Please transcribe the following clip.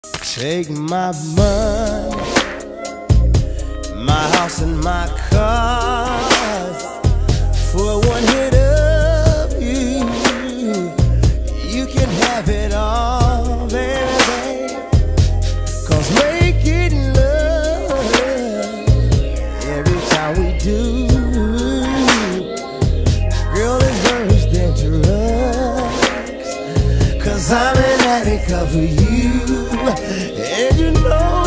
Take my money, my house and my cars for one hit of you. You can have it all, baby, 'cause making love every time we do, girl, is worse than drugs, 'cause I'm an addict of you. And you know